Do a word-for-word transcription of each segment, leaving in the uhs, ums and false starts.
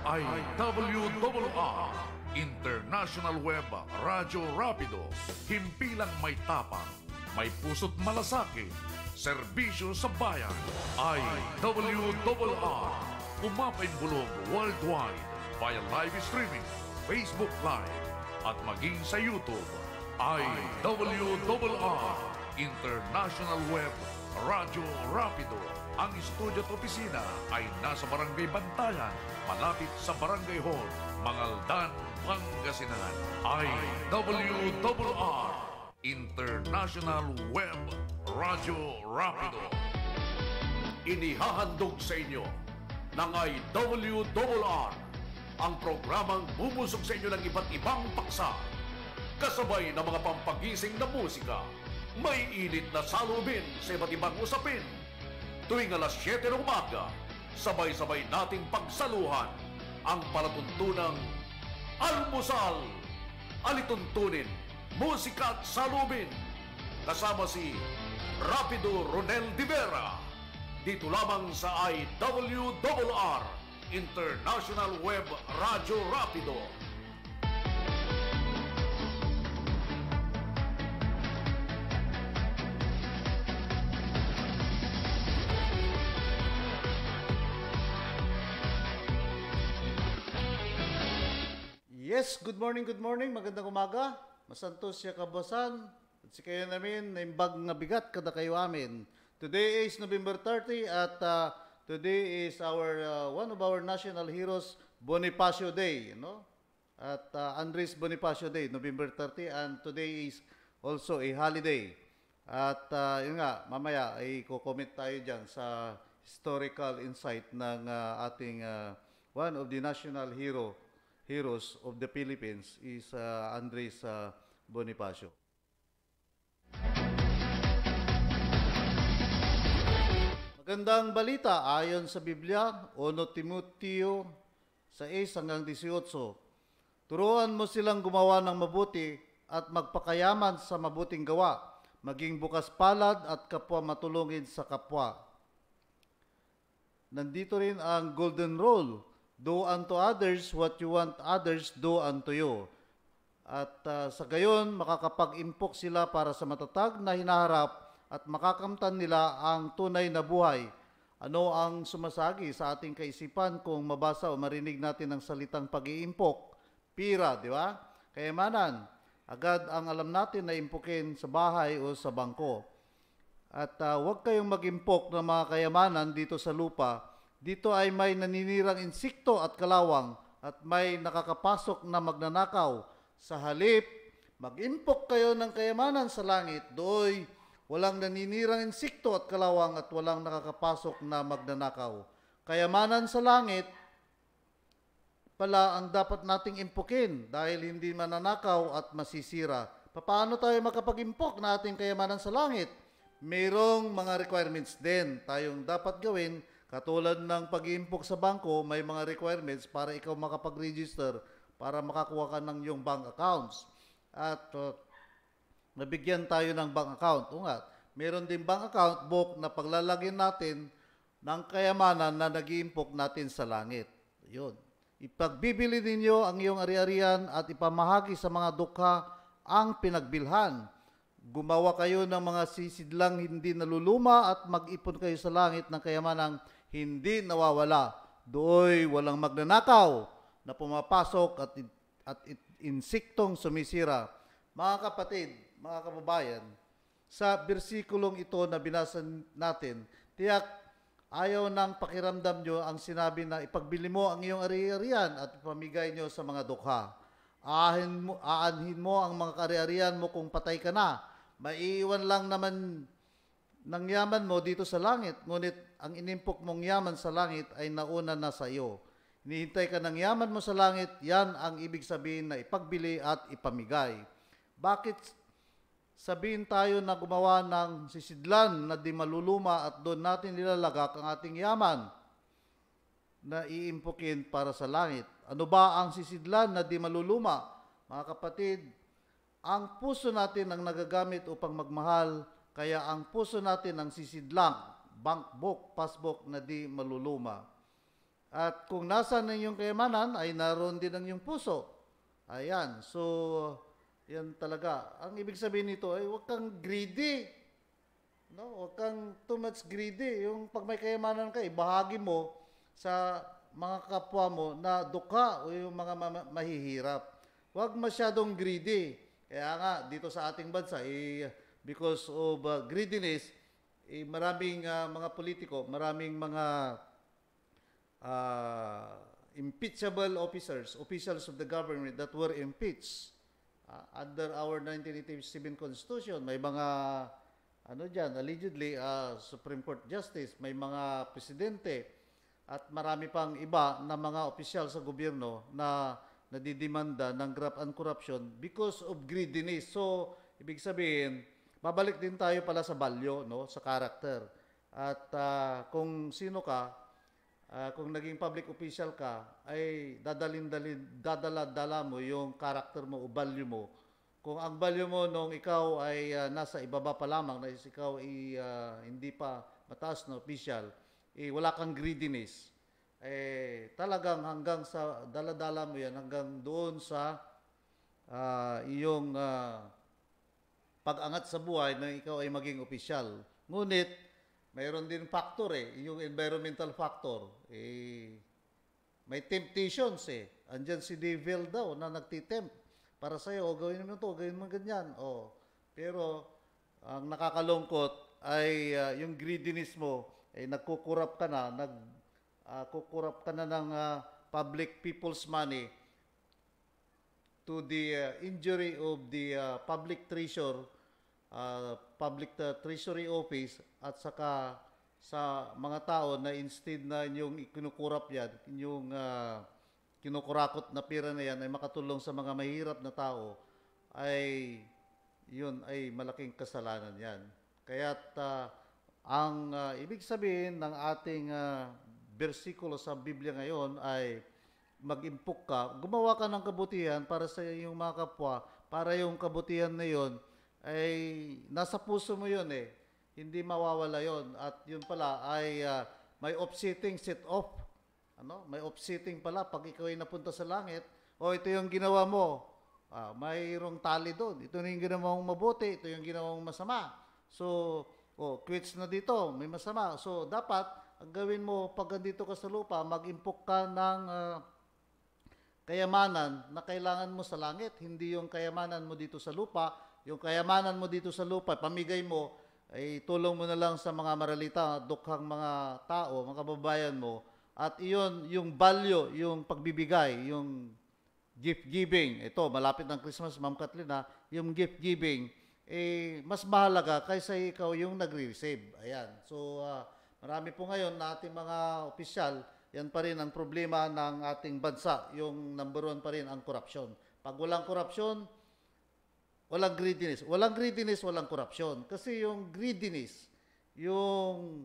I W R R, International Web Radyo Rapido, himpilang may tapang, may puso't malasakit, serbisyo sa bayan. I W R R, umapay bulong worldwide via live streaming, Facebook Live, at maging sa YouTube. I W R R, International Web Radyo Rapido. Ang studio at opisina ay nasa Barangay Bantayan, malapit sa Barangay Hall, Mangaldan, Pangasinan. I W R R, International Web Radyo Rapido. Inihahandog sa inyo ng I W R R ang programang bubusog sa inyo ng iba't ibang paksa, kasabay ng mga pampagising na musika, may init na salubin sa iba't ibang usapin. Tuwing alas siyete ng umaga, sabay-sabay nating pagsaluhan ang palatuntunang almusal, alituntunin, musika at salubin. Kasama si Rapido Ronel de Vera, dito lamang sa I W R R, International Web Radyo Rapido. Yes, good morning, good morning. Magandang umaga. Masantos siya kabasan. At si kayo namin, naimbag nga bigat kada kayo amin. Today is November thirtieth at uh, today is our uh, one of our national heroes, Bonifacio Day. You know? At uh, Andres Bonifacio Day, November thirtieth. And today is also a holiday. At uh, yun nga, mamaya ay kukomment tayo dyan sa historical insight ng uh, ating uh, one of the national hero heroes of the Philippines is uh, Andres uh, Bonifacio. Magandang balita ayon sa Biblia, Uno Timoteo sais hanggang eighteen. Turuan mo silang gumawa ng mabuti at magpakayaman sa mabuting gawa, maging bukas palad at kapwa matulungin sa kapwa. Nandito rin ang golden rule. Do unto others what you want others do unto you. At uh, sa gayon, makakapag-impok sila para sa matatag na hinaharap at makakamtan nila ang tunay na buhay. Ano ang sumasagi sa ating kaisipan kung mabasa o marinig natin ang salitang pag-iimpok? Pira, di ba? Kayamanan. Agad ang alam natin na impukin sa bahay o sa bangko. At uh, huwag kayong mag-impok ng mga kayamanan dito sa lupa. Dito ay may naninirang insekto at kalawang at may nakakapasok na magnanakaw. Sa halip, mag-impok kayo ng kayamanan sa langit. Dooy, walang naninirang insekto at kalawang at walang nakakapasok na magnanakaw. Kayamanan sa langit pala ang dapat nating impukin dahil hindi mananakaw at masisira. Paano tayo makapag-impok na ating kayamanan sa langit? Mayroong mga requirements din tayong dapat gawin. Katulad ng pag-iimpok sa bangko, may mga requirements para ikaw makapag-register para makakuha ka ng iyong bank accounts. At uh, nabigyan tayo ng bank account. O nga, meron din bank account book na paglalagyan natin ng kayamanan na nag-iimpok natin sa langit. Yun. Ipagbibili ninyo ang iyong ari-arian at ipamahagi sa mga dukha ang pinagbilhan. Gumawa kayo ng mga sisidlang hindi naluluma at mag-ipon kayo sa langit ng kayamanang hindi nawawala. Dooy walang magnanakaw na pumapasok at, at insektong sumisira. Mga kapatid, mga kababayan, sa bersikulong ito na binasa natin, tiyak ayaw ng pakiramdam nyo ang sinabi na ipagbili mo ang iyong ari-arian at ipamigay nyo sa mga dukha. Aanhin mo, aanhin mo ang mga ari-arian mo kung patay ka na. Maiiwan lang naman ng yaman mo dito sa langit, ngunit ang inimpok mong yaman sa langit ay nauna na sa iyo. Hinihintay ka ng yaman mo sa langit, yan ang ibig sabihin na ipagbili at ipamigay. Bakit sabihin tayo na gumawa ng sisidlan na di maluluma at doon natin nilalagak ang ating yaman na iimpukin para sa langit? Ano ba ang sisidlan na di maluluma? Mga kapatid, ang puso natin ang nagagamit upang magmahal. Kaya ang puso natin ang sisidlang, bank book, passbook na di maluluma. At kung nasaan ang iyong kayamanan, ay naroon din ang iyong puso. Ayan. So, yan talaga. Ang ibig sabihin nito ay huwag kang greedy. No? Huwag kang too much greedy. Yung pag may kayamanan ka, ibahagi mo sa mga kapwa mo na dukha o yung mga ma- mahihirap. Huwag masyadong greedy. Kaya nga, dito sa ating bansa, eh, because of uh, greediness, eh, maraming uh, mga politiko, maraming mga uh, impeachable officers, officials of the government that were impeached uh, under our nineteen eighty-seven Constitution. May mga, ano dyan, allegedly, uh, Supreme Court Justice, may mga presidente, at marami pang iba na mga opisyal sa gobyerno na nadidimanda ng graft and corruption because of greediness. So, ibig sabihin, babalik din tayo pala sa value, no, sa character. At uh, kung sino ka, uh, kung naging public official ka, ay dadalin-dalin, dadala-dala mo yung character mo o value mo. Kung ang value mo nung ikaw ay uh, nasa ibaba pa lamang, na ikaw ay uh, hindi pa mataas na official, eh, wala kang greediness, eh, talagang hanggang sa daladala mo yan, hanggang doon sa uh, iyong uh, pag-angat sa buhay na ikaw ay maging opisyal. Ngunit, mayroon din factor eh, yung environmental factor. Eh, may temptations eh. Andyan si devil daw na nagtitempt para sa'yo, o gawin mo ito, gawin mo ganyan. O, pero, ang nakakalungkot ay uh, yung greediness mo, eh, nagkukurap ka na, nag, uh, kukurap ka na ng uh, public people's money to the uh, injury of the uh, public treasure, uh, public uh, treasury office, at saka sa mga tao na instead na yung kinukurap yan, yung uh, kinukurakot na pira na yan ay makatulong sa mga mahirap na tao, ay yun ay malaking kasalanan yan. Kaya't uh, ang uh, ibig sabihin ng ating uh, bersikulo sa Biblia ngayon ay mag-impok ka, gumawa ka ng kabutihan para sa iyong mga kapwa, para yung kabutihan na yun ay nasa puso mo yun eh. Hindi mawawala yun. At yun pala ay uh, may offsetting set off. Ano? May offsetting pala pag ikaw ay napunta sa langit, o ito yung ginawa mo, ah, mayroong tali doon. Ito yung ginawa mong mabuti, ito yung ginawa mong masama. So, oh, quits na dito, may masama. So, dapat, ang gawin mo pag dito ka sa lupa, mag-impok ka ng uh, kayamanan na kailangan mo sa langit. Hindi yung kayamanan mo dito sa lupa. Yung kayamanan mo dito sa lupa, pamigay mo, ay tulong mo na lang sa mga maralita, dukhang mga tao, mga kababayan mo. At iyon, yung value, yung pagbibigay, yung gift giving. Ito, malapit ng Christmas, Ma'am Kathleen, ha? Yung gift giving, eh, mas mahalaga kaysa ikaw yung nagre-receive. Ayan. So, uh, marami po ngayon na ating mga opisyal, yan pa rin ang problema ng ating bansa. Yung number one pa rin ang corruption. Pag walang corruption, walang greediness. Walang greediness, walang corruption. Kasi yung greediness, yung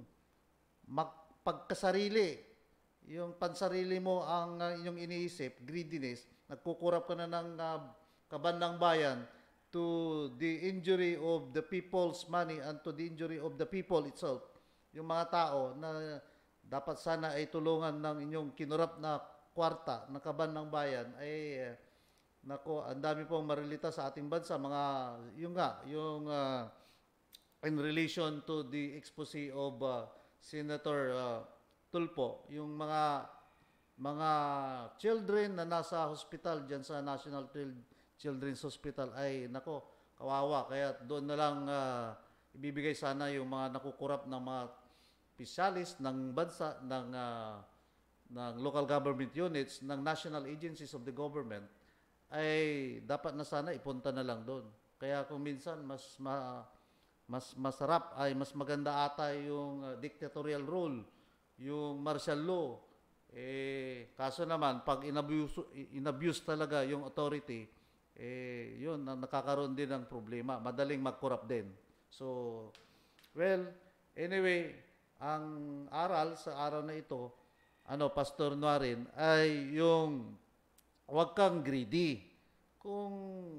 mag- pagkasarili, yung pansarili mo ang uh, yung iniisip, greediness, nagkukurap ka na ng uh, kabandang bayan, to the injury of the people's money and to the injury of the people itself. Yung mga tao na dapat sana ay tulungan ng inyong kinurap na kwarta ng kaban ng bayan, ay eh, nako, ang dami pong marilita sa ating bansa. Mga, yung nga, yung uh, in relation to the expose of uh, Senator uh, Tulfo, yung mga mga children na nasa hospital dyan sa National Children's Hospital ay nako, kawawa. Kaya doon na lang uh, ibibigay sana yung mga nakukurap ng mga specialist ng bansa, ng, uh, ng local government units, ng national agencies of the government, ay dapat na sana ipunta na lang doon. Kaya kung minsan mas ma, mas masarap, ay mas maganda ata yung uh, dictatorial rule, yung martial law. Eh, kaso naman, pag inabuse, inabuse talaga yung authority, eh, yun, nakakaroon din ng problema. Madaling mag-corrupt din. So, well, anyway, ang aral sa araw na ito, ano, Pastor Nuarin, ay yung huwag kang greedy. Kung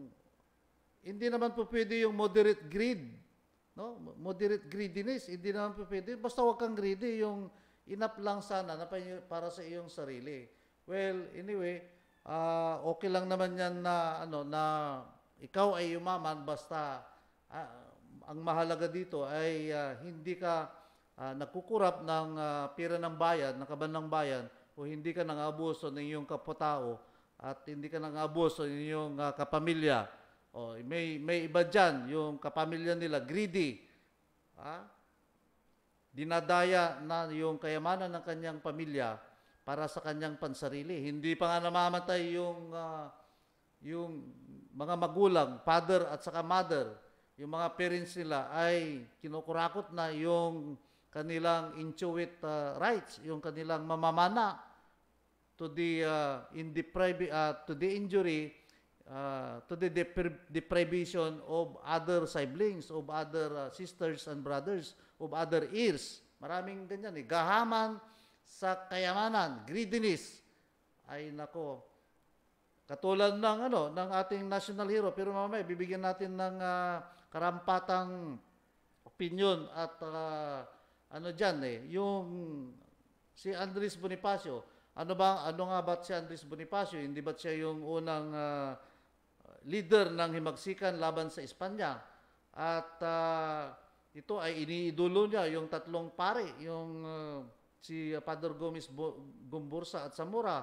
hindi naman po pwede yung moderate greed, no? Moderate greediness, hindi naman po pwede. Basta huwag kang greedy. Yung enough lang sana na pa- para sa iyong sarili. Well, anyway, ah, okay lang naman yan na, ano, na ikaw ay yumaman basta ah, ang mahalaga dito ay ah, hindi ka ah, nagkukurap ng ah, pira ng bayan, ng kaban ng bayan, o hindi ka nang-abuso ng iyong kapwa-tao at hindi ka nang-abuso ng iyong ah, kapamilya. O, may, may iba dyan, yung kapamilya nila, greedy. Ah? Dinadaya na yung kayamanan ng kanyang pamilya para sa kanyang pansarili. Hindi pa nga namamatay yung, ah, yung mga magulang, father at saka mother, yung mga parents nila ay kinukurakot na yung kanilang intuit uh, rights, yung kanilang mamamana to the uh, in deprivi- uh, to the injury uh, to the depri- deprivation of other siblings, of other uh, sisters and brothers, of other heirs. Maraming ganyan eh. Gahaman sa kayamanan, greediness. Ay nako. Katulad ng ano, ng ating national hero, pero mamaya bibigyan natin ng uh, karampatang opinion at uh, ano diyan eh, yung si Andres Bonifacio. Ano ba ano nga ba si Andres Bonifacio? Hindi ba siya yung unang uh, leader ng himagsikan laban sa Espanya? At uh, ito ay iniidolo niya yung tatlong pare, yung uh, si Father Gomez Gumbursa at Zamora.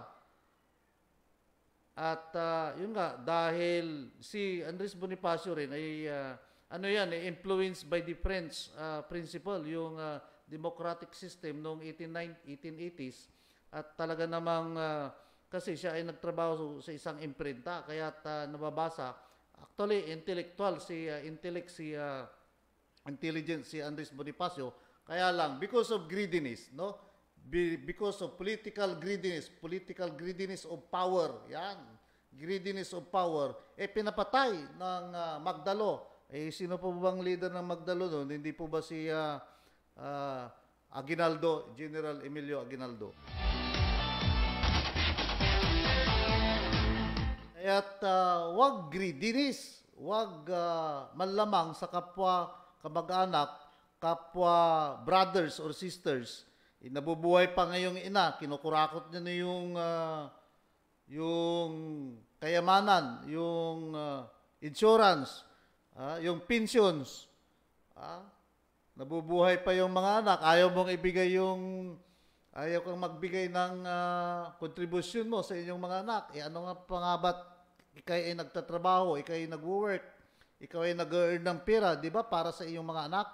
At uh, yun nga, dahil si Andres Bonifacio rin ay uh, ano yan, eh, influenced by the French uh, principle, yung uh, democratic system noong eighteen eighties. At talaga namang uh, kasi siya ay nagtrabaho sa isang imprenta, kaya uh, nababasa. Actually, intellectual si uh, intellect si uh, intelligent si Andres Bonifacio. Kaya lang, because of greediness, no? Be, because of political greediness, political greediness of power, yan, greediness of power, eh pinapatay ng uh, Magdalo. Eh sino po bang leader ng Magdalo noon? Hindi po ba si uh, uh, Aguinaldo, General Emilio Aguinaldo? Kaya't uh, wag greediness, wag uh, manlamang sa kapwa kamag-anak, kapwa brothers or sisters. Eh, nabubuhay pa ngayong ina, kinukurakot niya na yung uh, yung kayamanan, yung uh, insurance, uh, yung pensions. Uh, nabubuhay pa yung mga anak, ayaw mong ibigay yung ayaw kang magbigay ng uh, contribution mo sa inyong mga anak. Eh ano nga pa nga ba't ikaw ay nagtatrabaho, ikaw ay nag-work, ikaw ay nag-earn ng pera, di ba, para sa iyong mga anak?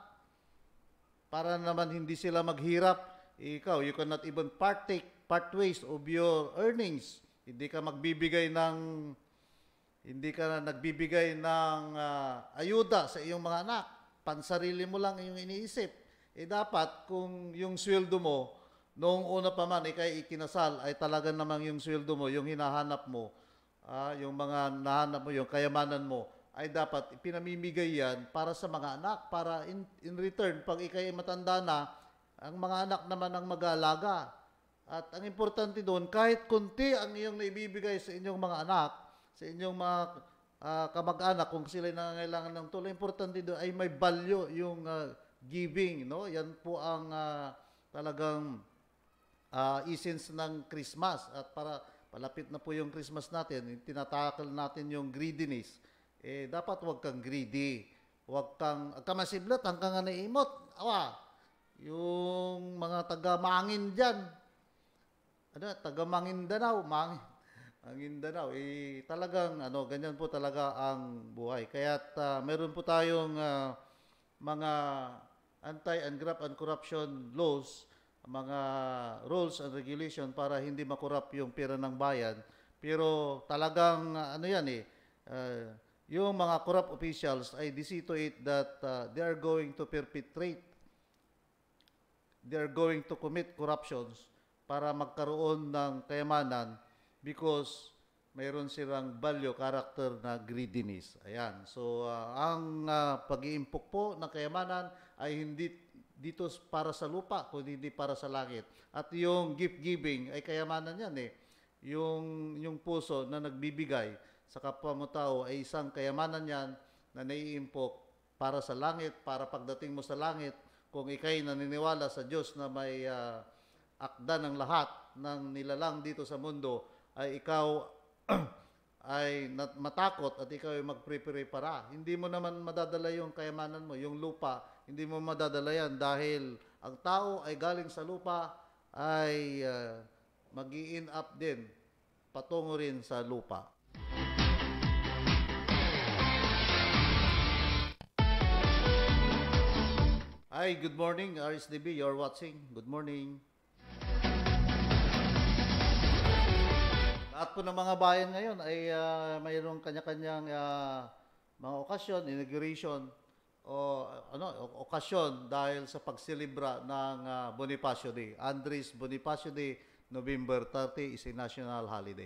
Para naman hindi sila maghirap. Ikaw, you cannot even partake, part ways of your earnings. Hindi ka magbibigay ng, hindi ka nagbibigay ng uh, ayuda sa iyong mga anak. Pansarili mo lang yung iniisip. Eh dapat, kung yung sweldo mo, noong una pa man, ikay ikinasal, ay talaga namang yung sweldo mo, yung hinahanap mo, uh, yung mga nahanap mo, yung kayamanan mo, ay dapat pinamimigay yan para sa mga anak, para in, in return, pag ikay matanda na, ang mga anak naman ang mag-aalaga. At ang importante doon, kahit kunti ang iyong naibibigay sa inyong mga anak, sa inyong mga uh, kamag-anak, kung sila nangangailangan ng tulong, importante doon ay may value yung uh, giving. No? Yan po ang uh, talagang uh, essence ng Christmas. At para palapit na po yung Christmas natin, tinatakal natin yung greediness. Eh, dapat huwag kang greedy. Huwag kang, kamasiblat, hanggang nga naimot. Awa, yung mga taga-mangin dyan, ano, taga-Mangindanao, Mangin, Mangindanao, eh, talagang, ano, ganyan po talaga ang buhay. Kaya't uh, meron po tayong uh, mga anti- and graft and corruption laws, mga rules and regulation para hindi makorap yung pera ng bayan. Pero talagang, uh, ano yan eh, uh, yung mga corrupt officials ay they see to it that uh, they are going to perpetrate, they are going to commit corruptions para magkaroon ng kayamanan because mayroon silang value, character na greediness. Ayan. So, uh, ang uh, pag-iimpok po ng kayamanan ay hindi dito para sa lupa, kundi hindi para sa langit. At yung gift-giving ay kayamanan yan eh. Yung, yung puso na nagbibigay sa kapwa mo tao ay isang kayamanan yan na naiimpok para sa langit, para pagdating mo sa langit, kung ikay naniniwala sa Diyos na may uh, akda ng lahat ng nilalang dito sa mundo ay ikaw ay nat- matakot at ikaw ay magpre-prepara. Hindi mo naman madadala yung kayamanan mo, yung lupa, hindi mo madadala yan dahil ang tao ay galing sa lupa ay uh, mag-i-in up din patungo rin sa lupa. Hi, good morning, R S D B, you're watching. Good morning. Lahat po ng mga bayan ngayon ay uh, mayroong kanya-kanyang uh, mga okasyon, inauguration, o ano, okasyon dahil sa pagselebra ng uh, Bonifacio Day. Andres Bonifacio Day, November thirtieth is a national holiday.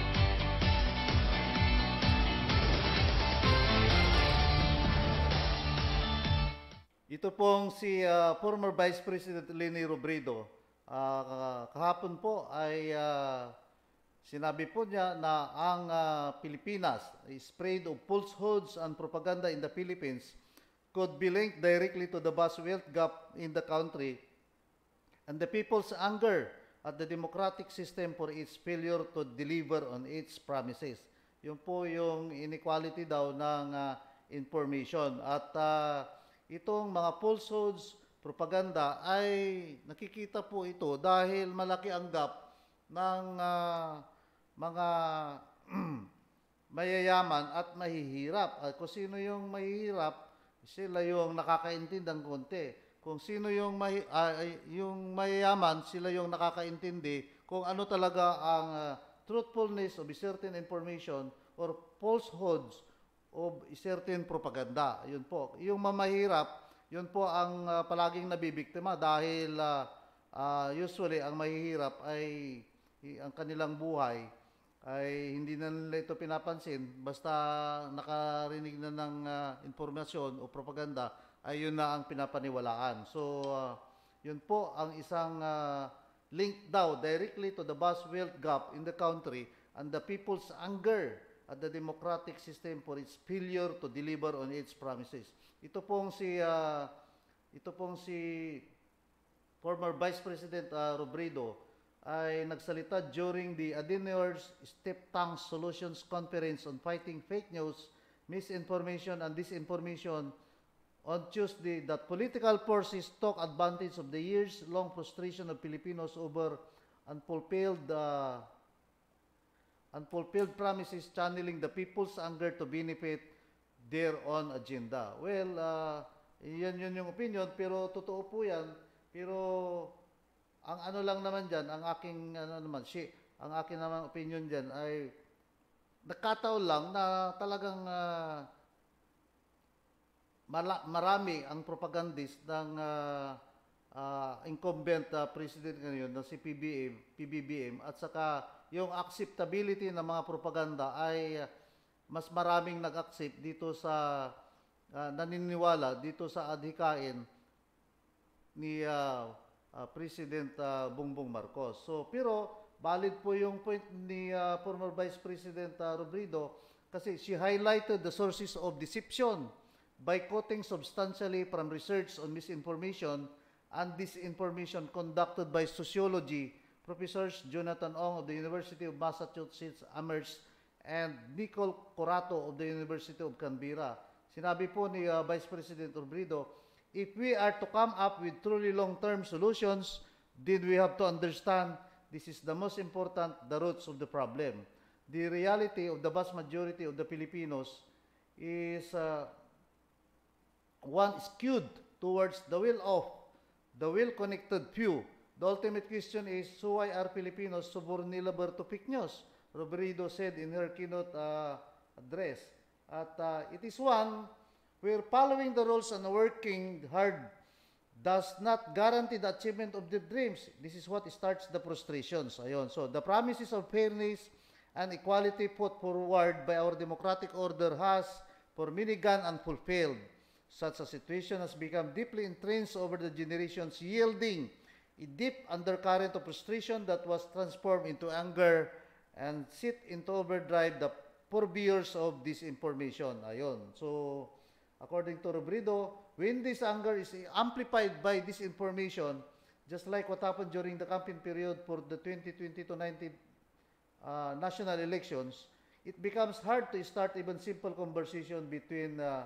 Ito pong si uh, former Vice President Leni Robredo. Uh, kahapon po ay uh, sinabi po niya na ang uh, Pilipinas, spread of falsehoods and propaganda in the Philippines could be linked directly to the vast wealth gap in the country and the people's anger at the democratic system for its failure to deliver on its promises. Yun po yung inequality daw ng uh, information. At uh, itong mga falsehoods, propaganda ay nakikita po ito dahil malaki ang gap ng uh, mga mayayaman at mahihirap. At kung sino yung mahihirap, sila yung nakakaintindi ng konti. Kung sino yung, mahi, uh, yung mayayaman, sila yung nakakaintindi kung ano talaga ang uh, truthfulness of a certain information or falsehoods of a certain propaganda. Yun po. Yung mamahirap, yun po ang uh, palaging nabibiktima dahil uh, uh, usually ang mahihirap ay ang kanilang buhay ay hindi na nila ito pinapansin. Basta nakarinig na ng uh, informasyon o propaganda, ay yun na ang pinapaniwalaan. So, uh, yun po ang isang uh, link daw directly to the vast wealth gap in the country and the people's anger at the democratic system for its failure to deliver on its promises. Ito pong si uh, ito pong si former Vice President uh, Robredo ay nagsalita during the Adeneor's Step Tank Solutions Conference on Fighting Fake News, Misinformation and Disinformation on Tuesday that political forces took advantage of the years-long frustration of Filipinos over unfulfilled uh, unfulfilled promises, channeling the people's anger to benefit their own agenda. Well, uh, yan yun yung opinion, pero totoo po yan. Pero ang ano lang naman dyan, ang aking ano naman, si, ang aking naman opinion dyan ay nagkataon lang na talagang uh, mala, marami ang propagandist ng uh, uh, incumbent uh, president ngayon na si P B M, P B B M at saka yung acceptability ng mga propaganda ay mas maraming nag-accept dito sa uh, naniniwala dito sa adhikain ni uh, uh, President uh, Bongbong Marcos. So pero valid po yung point ni uh, former Vice President uh, Robredo kasi she highlighted the sources of deception by quoting substantially from research on misinformation and disinformation conducted by sociology Professors Jonathan Ong of the University of Massachusetts Amherst and Nicole Corato of the University of Canberra. Sinabi po ni uh, Vice President Robredo, if we are to come up with truly long-term solutions, then we have to understand this is the most important, the roots of the problem. The reality of the vast majority of the Filipinos is uh, one skewed towards the will of the well-connected few. The ultimate question is, so why are Filipinos so vulnerable to fake news? Robredo said in her keynote uh, address. At uh, it is one where following the rules and working hard does not guarantee the achievement of their dreams. This is what starts the frustrations. Ayun. So the promises of fairness and equality put forward by our democratic order has for many gone unfulfilled. Such a situation has become deeply entrenched over the generations, yielding a deep undercurrent of frustration that was transformed into anger and sit into overdrive the purveyors of disinformation. Ayun. So, according to Robredo, when this anger is amplified by disinformation, just like what happened during the campaign period for the twenty twenty to nineteen uh, national elections, it becomes hard to start even simple conversation between uh,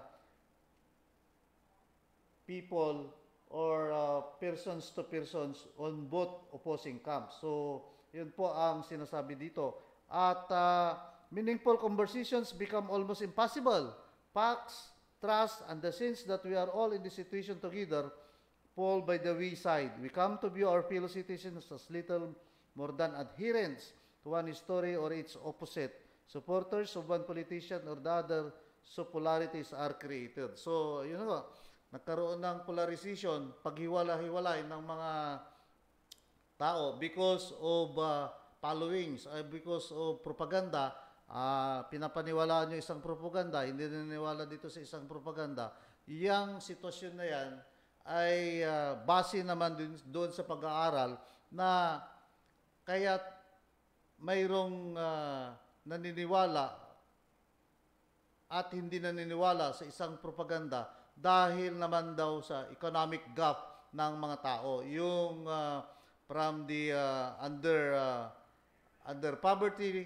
people or uh, persons to persons on both opposing camps. So, yun po ang sinasabi dito. At uh, meaningful conversations become almost impossible. Facts, trust, and the sense that we are all in this situation together fall by the wayside. We come to view our fellow citizens as little more than adherents to one story or its opposite, supporters of one politician or the other, so polarities are created. So, yun know, nagkaroon ng polarization, paghiwala-hiwalay ng mga tao because of uh, followings, uh, because of propaganda. Uh, pinapaniwalaan nyo isang propaganda, hindi naniniwala dito sa isang propaganda. Yang sitwasyon na yan ay uh, base naman din, doon sa pag-aaral na kaya't mayroong uh, naniniwala at hindi naniniwala sa isang propaganda dahil naman daw sa economic gap ng mga tao. Yung uh, from the uh, under uh, under poverty,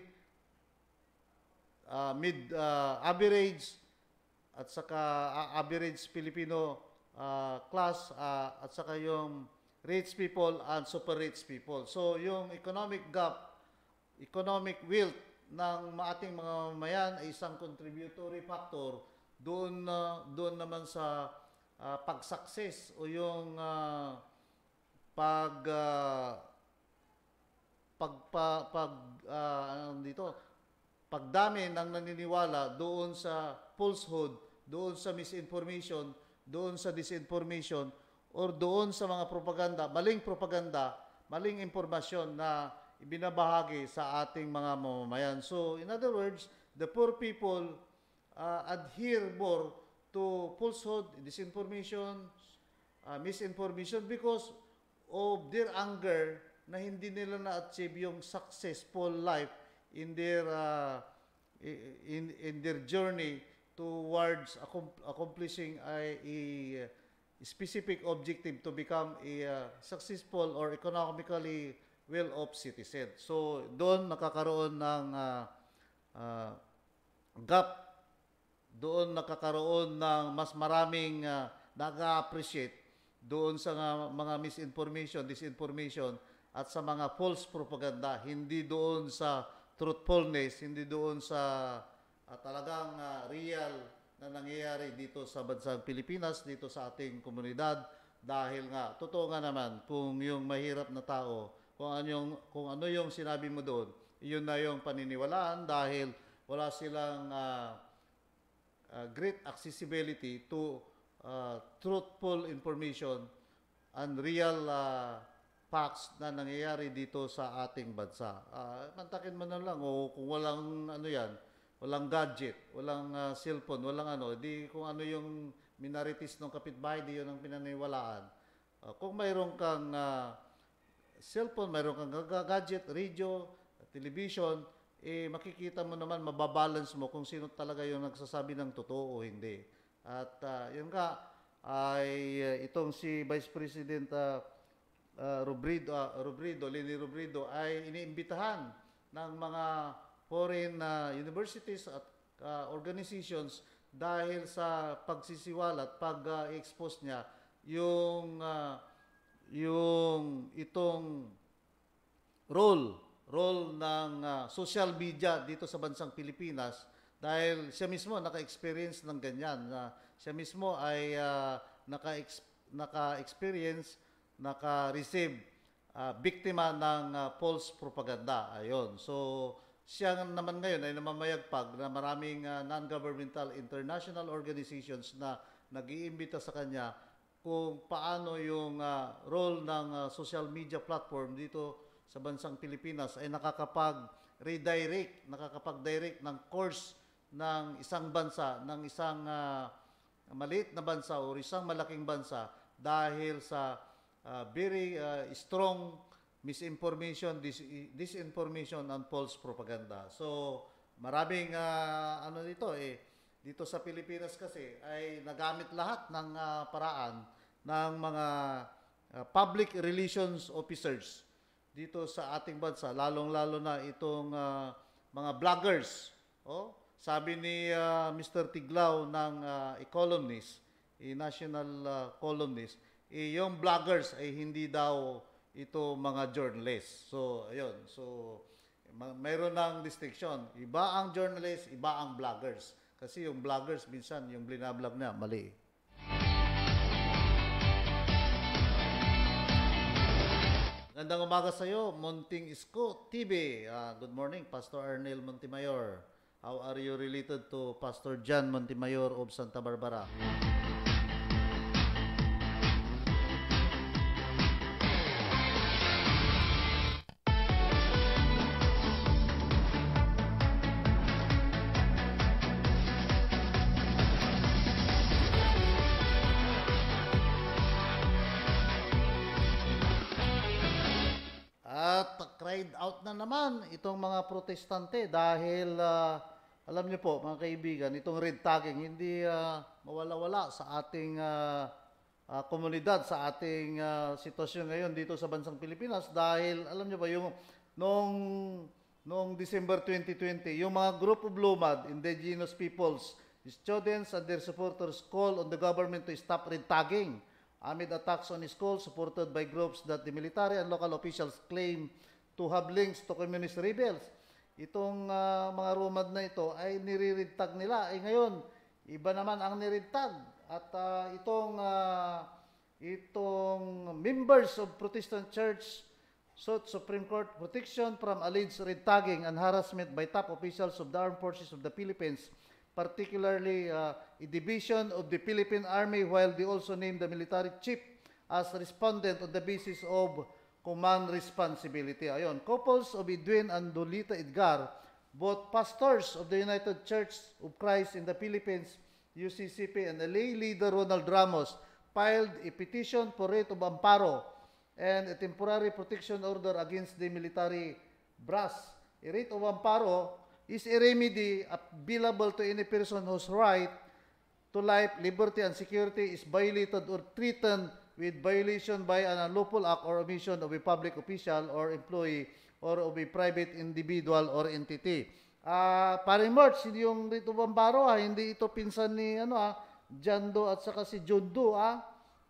uh, mid uh, average at saka uh, average Filipino uh, class uh, at saka yung rich people and super rich people. So yung economic gap, economic wealth ng ating mga mamayan ay isang contributory factor doon uh, doon naman sa uh, pag-success o yung uh, pag uh, pag pa, pag uh, ano dito pagdami ng naniniwala doon sa falsehood, doon sa misinformation, doon sa disinformation or doon sa mga propaganda, maling propaganda, maling impormasyon na ibinabahagi sa ating mga mamamayan. So in other words, the poor people uh, adhere more to falsehood, disinformation, uh, misinformation because of their anger na hindi nila na-achieve yung successful life in their uh, in in their journey towards accomplishing a, a specific objective to become a uh, successful or economically well-off citizen. So doon nakakaroon ng uh, uh, gap, doon nakakaroon ng mas maraming uh, nag-appreciate doon sa uh, mga misinformation, disinformation at sa mga false propaganda, hindi doon sa truthfulness, hindi doon sa uh, talagang uh, real na nangyayari dito sa bansang Pilipinas, dito sa ating komunidad. Dahil nga, totoo nga naman, kung yung mahirap na tao, kung ano yung, kung ano yung sinabi mo doon, yun na yung paniniwalaan dahil wala silang uh, uh, great accessibility to uh, truthful information and real uh, facts na nangyayari dito sa ating bansa. Uh, mantakin mo na lang, o kung walang ano yan, walang gadget, walang uh, cellphone, walang ano, di kung ano yung minorities ng kapitbahay, di yun ang pinaniwalaan. Uh, kung mayroon kang uh, cellphone, mayroon kang gadget, radio, television, eh makikita mo naman, mababalance mo kung sino talaga yung nagsasabi ng totoo o hindi. At uh, yun nga, ay uh, itong si Vice President uh, uh, Robredo, uh, Robredo, Leni Robredo, ay iniimbitahan ng mga foreign uh, universities at uh, organizations dahil sa pagsisiwala at pag-expose uh, niya yung uh, yung itong role role ng uh, social media dito sa bansang Pilipinas dahil siya mismo naka-experience ng ganyan na uh, siya mismo ay uh, naka-experience naka-receive uh, biktima ng uh, false propaganda. Ayon. So siya naman ngayon ay namamayagpag na maraming uh, non-governmental international organizations na nag-iimbita sa kanya kung paano yung uh, role ng uh, social media platform dito sa bansang Pilipinas ay nakakapag-redirect, nakakapag-direct ng course ng isang bansa, ng isang uh, maliit na bansa o isang malaking bansa dahil sa uh, very uh, strong misinformation, dis disinformation and false propaganda. So, maraming uh, ano dito eh dito sa Pilipinas kasi ay nagamit lahat ng uh, paraan ng mga uh, public relations officers dito sa ating bansa, lalong-lalo na itong uh, mga vloggers. Oh, sabi ni uh, Mister Tiglao ng uh, Economist, a national uh, columnist, eh, yung vloggers ay hindi daw ito mga journalists. So, ayun. So, ma- mayroon ng distinction. Iba ang journalists, iba ang vloggers. Kasi yung vloggers, minsan, yung blinablog na, mali. Gandang umaga sa iyo, Munting Isko T V. Uh, good morning, Pastor Arnel Montemayor. How are you related to Pastor John Montemayor of Santa Barbara? At cried out na naman itong mga protestante dahil uh, alam niyo po mga kaibigan, itong red tagging hindi uh, mawala-wala sa ating uh, uh, komunidad, sa ating uh, sitwasyon ngayon dito sa bansang Pilipinas dahil alam niyo ba yung noong, noong December twenty twenty, yung mga group of Lumad, indigenous peoples, students and their supporters call on the government to stop red tagging amid attacks on schools supported by groups that the military and local officials claim to have links to communist rebels. Itong uh, mga rumad na ito ay niriridtag nila. Eh ngayon, iba naman ang niridtag. At uh, itong, uh, itong members of Protestant Church sought Supreme Court protection from alleged red tagging and harassment by top officials of the Armed Forces of the Philippines, particularly uh, a division of the Philippine Army, while they also named the military chief as respondent on the basis of command responsibility. Ayon, couples of Edwin and Dolita Edgar, both pastors of the United Church of Christ in the Philippines, U C C P, and the lay leader Ronald Ramos, filed a petition for writ of amparo and a temporary protection order against the military brass. A writ of amparo is a remedy available to any person whose right to life, liberty, and security is violated or threatened with violation by an unlawful act or omission of a public official or employee or of a private individual or entity. Uh, Paring Merch, hindi yung rito Bambaro, ah, hindi ito pinsan ni ano, ah, Jando at saka si Jondo. Ah.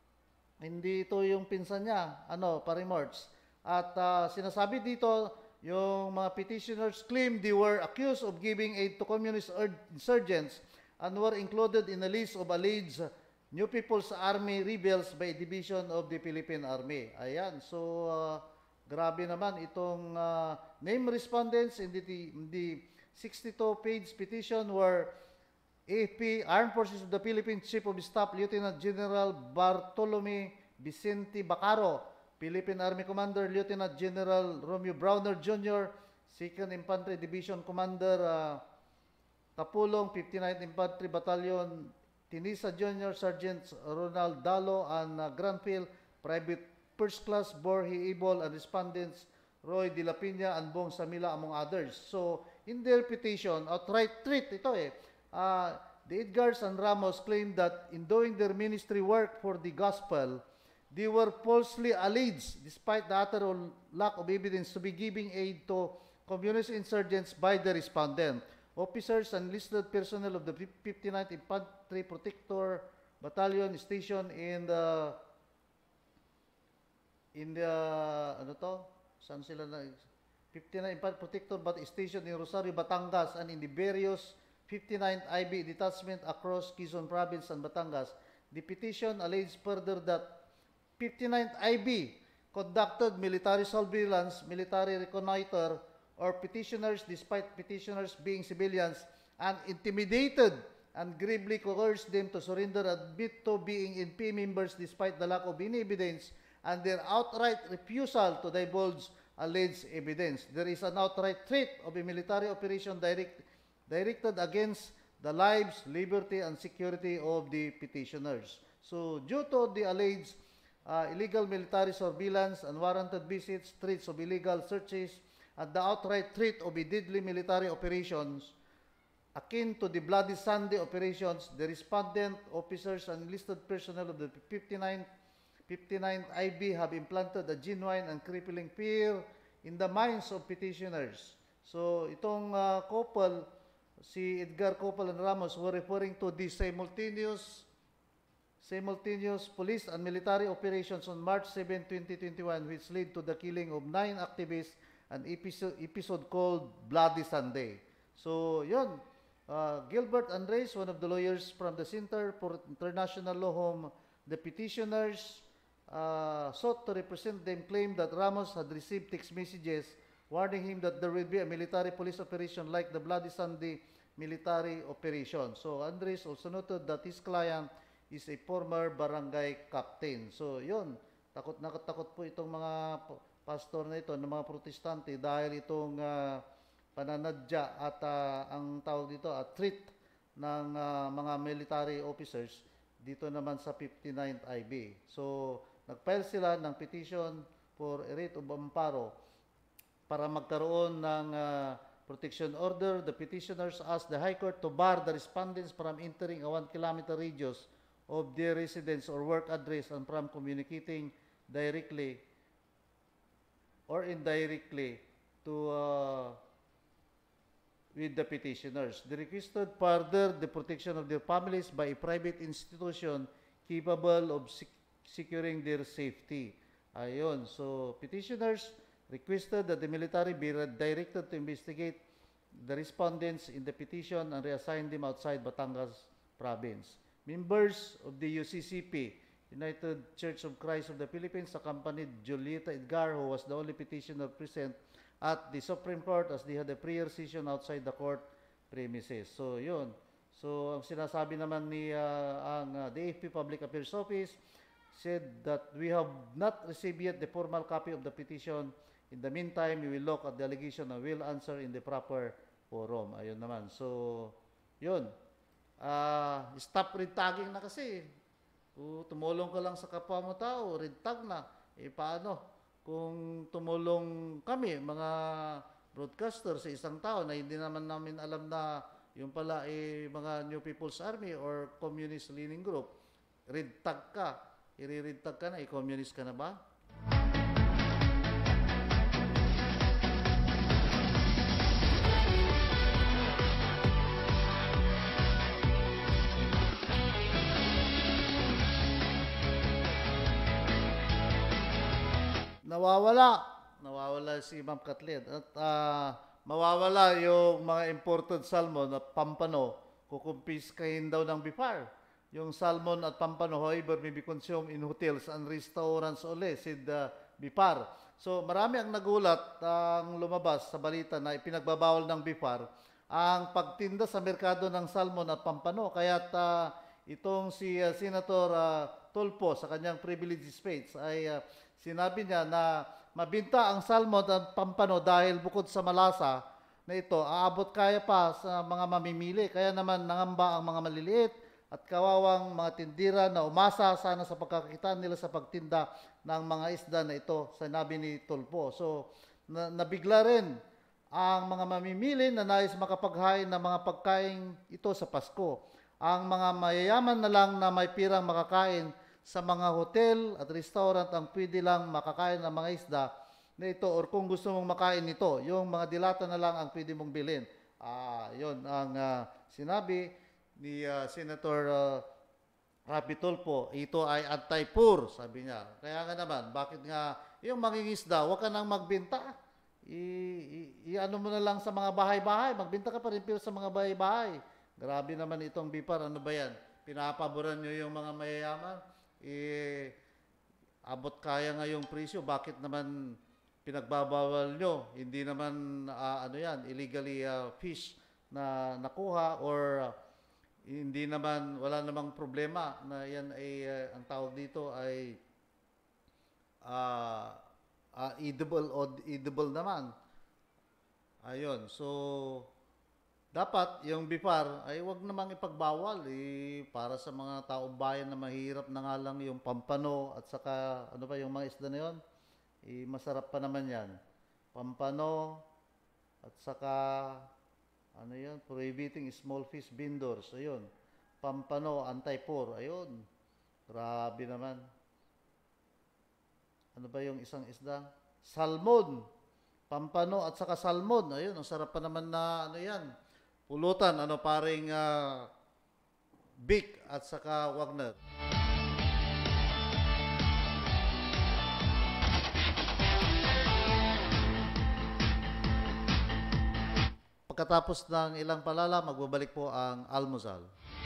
Hindi ito yung pinsan niya, ano, Paring Merch. At uh, sinasabi dito, yung mga petitioners claim they were accused of giving aid to communist insurgents and were included in a list of alleged New People's Army rebels by a division of the Philippine Army. Ayan, so uh, grabe naman itong uh, name respondents in the, in the sixty-two page petition were A F P, Armed Forces of the Philippines Chief of Staff Lieutenant General Bartolome Vicente Bacaro, Philippine Army Commander Lieutenant General Romeo Browner Junior, second Infantry Division Commander uh, Kapulong, fifty-ninth Infantry Battalion Tinisa Junior, Sergeant Ronald Dalo and uh, Granville, Private First Class Borje Ibol, and respondents Roy De La Pina and Bong Samila among others. So, in their petition, outright threat ito eh, uh, the Edgars and Ramos claimed that in doing their ministry work for the gospel, they were falsely alleged, despite the utter lack of evidence, to be giving aid to communist insurgents by the respondent. Officers and enlisted personnel of the fifty-ninth Infantry Protector Battalion stationed in the in the ano to? Saan sila na? fifty-ninth Infantry Protector but stationed in Rosario, Batangas, and in the various fifty-ninth I B detachment across Quezon Province and Batangas. The petition alleged further that fifty-ninth I B conducted military surveillance, military reconnoiter, or petitioners, despite petitioners being civilians, and intimidated and gravely coerced them to surrender and admit to being N P members despite the lack of any evidence and their outright refusal to divulge alleged evidence. There is an outright threat of a military operation direct, directed against the lives, liberty, and security of the petitioners. So, due to the alleged uh, illegal military surveillance, unwarranted visits, threats of illegal searches, and the outright threat of a deadly military operations akin to the Bloody Sunday operations, the respondent officers and enlisted personnel of the fifty-ninth fifty-ninth I B have implanted a genuine and crippling fear in the minds of petitioners. So itong uh, couple, si Edgar Copal and Ramos, were referring to the simultaneous simultaneous police and military operations on March seventh, twenty twenty-one, which led to the killing of nine activists, an episode, episode called Bloody Sunday. So, yun. Uh, Gilbert Andres, one of the lawyers from the Center for International Law, whom the petitioners uh, sought to represent them, claimed that Ramos had received text messages warning him that there will be a military police operation like the Bloody Sunday military operation. So, Andres also noted that his client is a former barangay captain. So, yun. Takot na takot po itong mga pastor na ito, ng mga protestante, dahil itong uh, pananadya at uh, ang tawag dito, at uh, threat ng uh, mga military officers dito naman sa fifty-ninth I B. So, nag-file sila ng petition for a writ of amparo para magkaroon ng uh, protection order. The petitioners asked the High Court to bar the respondents from entering a one kilometer radius of their residence or work address and from communicating directly or indirectly to uh, with the petitioners. They requested further the protection of their families by a private institution capable of sec securing their safety. Ayun. So, petitioners requested that the military be directed to investigate the respondents in the petition and reassign them outside Batangas province. Members of the U C C P, United Church of Christ of the Philippines, accompanied Julieta Edgar, who was the only petitioner present at the Supreme Court, as they had a prayer session outside the court premises. So, yun. So, ang sinasabi naman ni uh, ang uh, the A F P Public Affairs Office said that we have not received yet the formal copy of the petition. In the meantime, we will look at the allegation and will answer in the proper forum. Ayun naman. So, yun. Uh, stop red tagging na kasi. Kung tumulong ka lang sa kapwa mo tao, red tag na. Eh paano? Kung tumulong kami, mga broadcaster sa isang tao na hindi naman namin alam na yung pala eh mga New People's Army or Communist Leaning Group, red tag ka. I-red tag ka na, eh communist ka na ba? Nawawala. Nawawala si Ma'am Kathleen. At uh, mawawala yung mga imported salmon at pampano. Kukumpiskahin daw ng B I F A R. Yung salmon at pampano, however, may be consumed in hotels and restaurants only, said uh, B I F A R. So, marami ang nagulat ang lumabas sa balita na ipinagbabawal ng B I F A R ang pagtinda sa merkado ng salmon at pampano. Kaya't uh, itong si uh, Senator uh, Tulfo sa kanyang privileged speech ay uh, sinabi niya na mabinta ang salmon at pampano dahil bukod sa malasa na ito, aabot kaya pa sa mga mamimili. Kaya naman nangamba ang mga maliliit at kawawang mga tindira na umasa sana sa pagkakakitaan nila sa pagtinda ng mga isda na ito, sinabi ni Tulfo. So, na, nabigla rin ang mga mamimili na nais makapaghain ng mga pagkain ito sa Pasko. Ang mga mayayaman na lang na may pirang makakain sa mga hotel at restaurant ang pwede lang makakain ng mga isda na ito, or kung gusto mong makain nito, yung mga dilata na lang ang pwede mong bilhin. Ah, yun ang uh, sinabi ni uh, Senator uh, Rapi Tulfo. Ito ay anti-poor, sabi niya. Kaya nga naman, bakit nga yung mangingisda, huwag ka nang magbenta. I-ano mo na lang sa mga bahay-bahay. Magbenta ka pa rin pero sa mga bahay-bahay. Grabe naman itong B I F A R. Ano ba yan? Pinapaboran nyo yung mga mayayaman? Eh, abot kaya nga yung presyo, bakit naman pinagbabawal nyo? Hindi naman, uh, ano yan, illegally uh, fish na nakuha, or uh, hindi naman, wala namang problema na yan ay, uh, ang tawag dito ay uh, uh, edible o edible naman. Ayun, so dapat yung B I F A R ay wag namang ipagbawal eh, para sa mga taong bayan na mahirap na nga lang yung pampano at saka ano ba yung mga isda na yun, eh, masarap pa naman yan. Pampano at saka ano yun, prohibiting small fish vendors. Ayun, pampano, anti-poor. Ayun, grabe naman. ano ba yung isang isda? Salmon. Pampano at saka salmon. Ayun, ang sarap pa naman na ano yan. Pulutan, ano paring uh, Bic at saka Wagner. Pagkatapos ng ilang palala, magbabalik po ang almusal.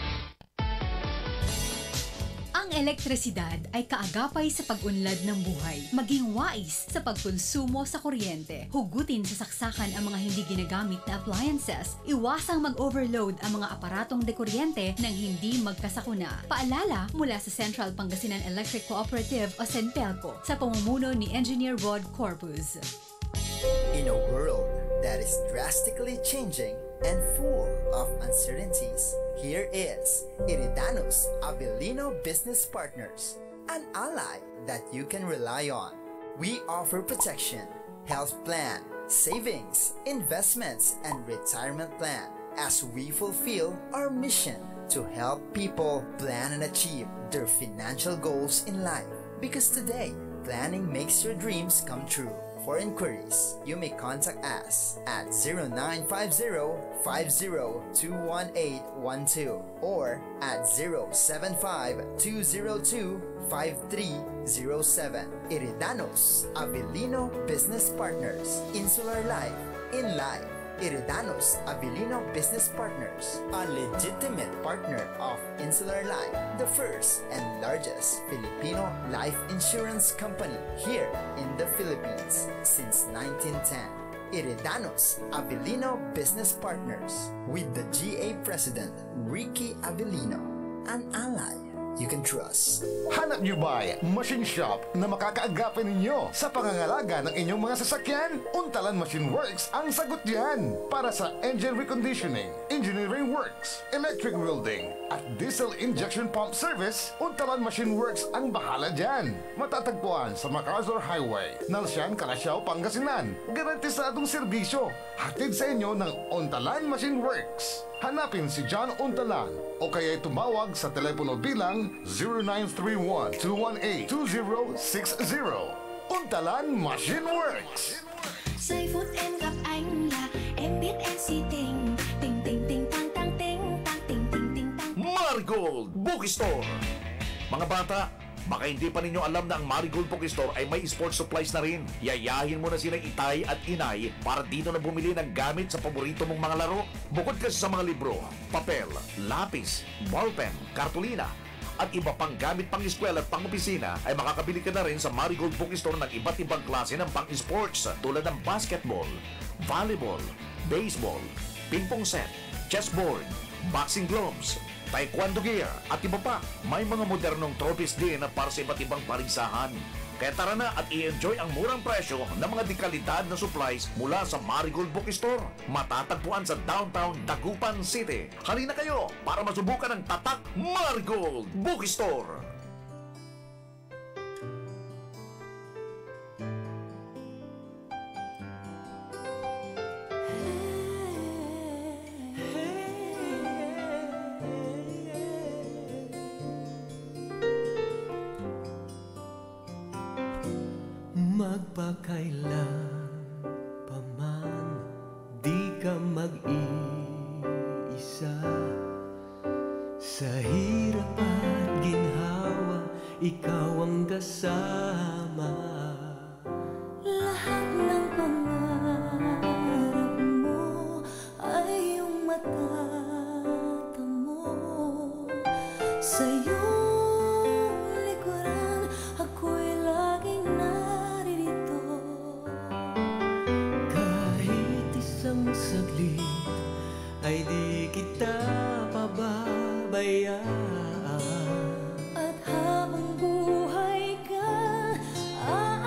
Ang elektrisidad ay kaagapay sa pag-unlad ng buhay. Maging wais sa pagkonsumo sa kuryente. Hugutin sa saksakan ang mga hindi ginagamit na appliances. Iwasang mag-overload ang mga aparatong dekuryente nang hindi magkasakuna. Paalala mula sa Central Pangasinan Electric Cooperative o CENPELCO sa pamumuno ni Engineer Rod Corpus. In a world that is drastically changing and full of uncertainties, here is Iridanos Avellino Business Partners, an ally that you can rely on. We offer protection, health plan, savings, investments, and retirement plan as we fulfill our mission to help people plan and achieve their financial goals in life. Because today, planning makes your dreams come true. For inquiries, you may contact us at zero nine five zero, five zero two one eight one two or at zero seven five two zero two five three zero seven. Iridanos Avellino Business Partners. Insular Life in Life. Iridanos Avellino Business Partners, a legitimate partner of Insular Life, the first and largest Filipino life insurance company here in the Philippines since nineteen ten. Iridanos Avellino Business Partners with the G A President Ricky Avellino, an ally you can trust. Hanap nyo ba machine shop na makakaagapin ninyo sa pangangalaga ng inyong mga sasakyan? Untalan Machine Works ang sagot diyan. Para sa engine reconditioning, engineering works, electric welding, at diesel injection pump service, Untalan Machine Works ang bahala diyan. Matatagpuan sa MacArthur Highway, Nalsian, Calasiao, Pangasinan. Garantisadong serbisyo. Hatid sa inyo ng Untalan Machine Works. Hanapin si John Untalan o kaya tumawag sa telepono bilang zero nine three one, two one eight, two zero six zero. Untalan Machine Works. Giây phút em gặp anh là em biết em si tình tình tình tình tang tang ting tang ting ting ting tang. Marigold Bookstore. Mga bata, baka hindi pa ninyo alam na ang Marigold Bookstore ay may sports supplies na rin. Yayahin mo na sila itay at inay para dito na bumili ng gamit sa paborito mong mga laro. Bukod kasi sa mga libro, papel, lapis, ballpen, kartulina, at iba pang gamit pang eskwela at pang opisina, ay makakabili ka na rin sa Marigold Bookstore ng iba't ibang klase ng pang sports tulad ng basketball, volleyball, baseball, ping-pong set, chessboard, boxing gloves, taekwondo gear, at iba pa. May mga modernong trophies din na para sa iba't ibang paligsahan. Kaya tara na at i-enjoy ang murang presyo ng mga dekalidad na supplies mula sa Marigold Bookstore. Matatagpuan sa downtown Dagupan City. Halina kayo para masubukan ang tatak Marigold Bookstore. Magpakailan pa man, di ka mag-iisa. Sa hirap at ginhawa, ikaw ang kasama. Lahat ng pangarap mo ay iyong matatamo. Sa iyong likuran, ako'y laging naririto. Kahit isang saglit ay di kita pababayaan. At habang buhay ka,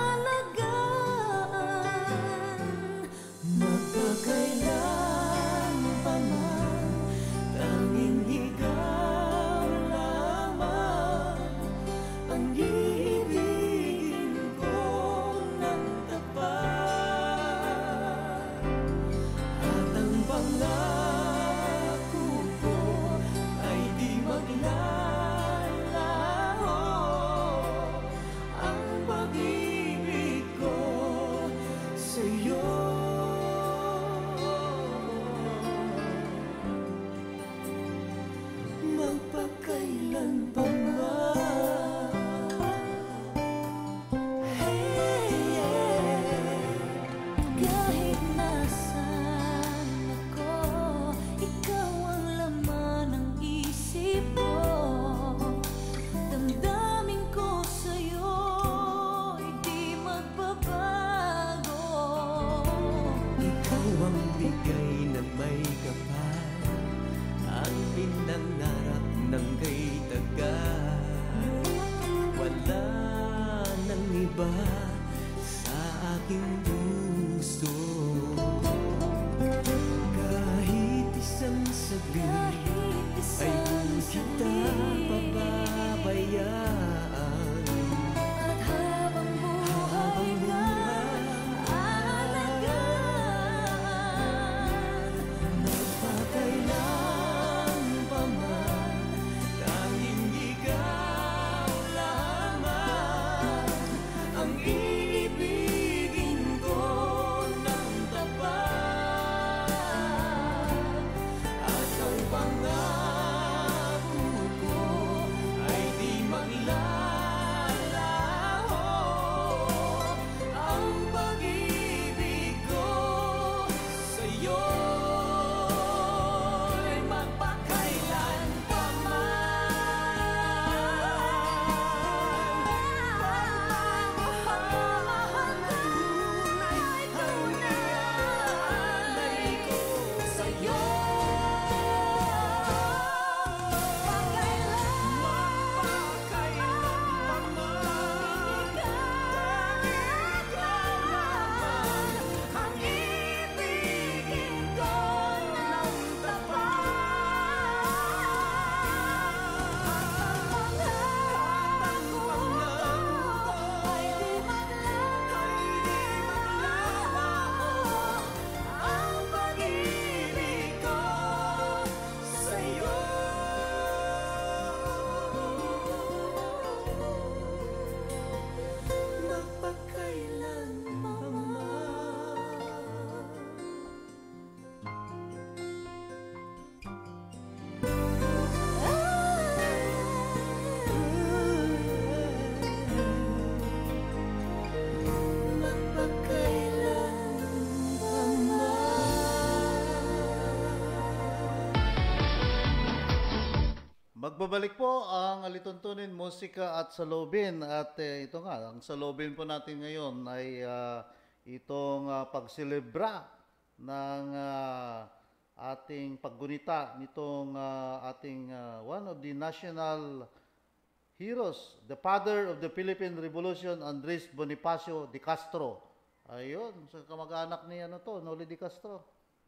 Magbabalik po ang alituntunin, musika at salubin. At eh, ito nga, ang salubin po natin ngayon ay ah, itong ah, pagselebra ng ah, ating paggunita nitong ah, ating ah, one of the national heroes, the father of the Philippine Revolution, Andres Bonifacio de Castro. Ayun, sa kamag-anak ni ano to, Noli de Castro.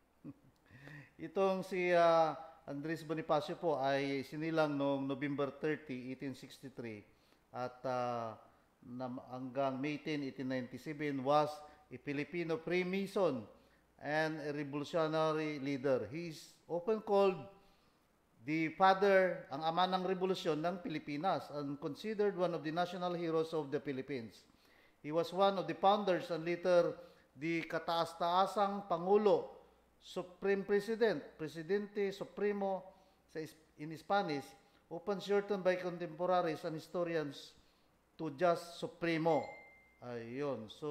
Itong si ah, Andres Bonifacio po ay sinilang noong November thirtieth, eighteen sixty-three at uh, na, hanggang May tenth, eighteen ninety-seven was a Filipino Freemason and a revolutionary leader. He is often called the father, ang ama ng revolusyon ng Pilipinas, and considered one of the national heroes of the Philippines. He was one of the founders and later the kataas-taasang Pangulo, Supreme President, Presidente Supremo sa in Spanish, often shortened by contemporaries and historians to just Supremo. Ayun. So,